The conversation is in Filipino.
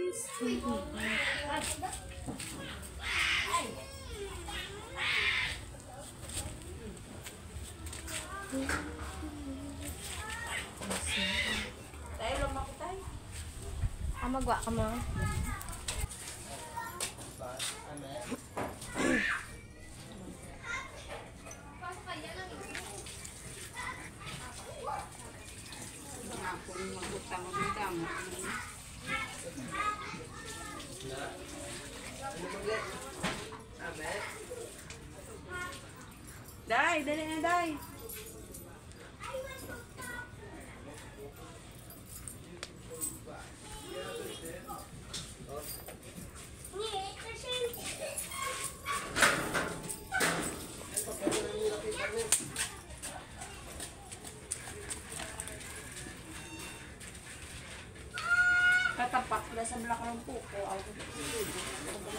Tayo lang makutay. Magwa ka mo. Day, dali na day. Katapak na sa belakang ng puko.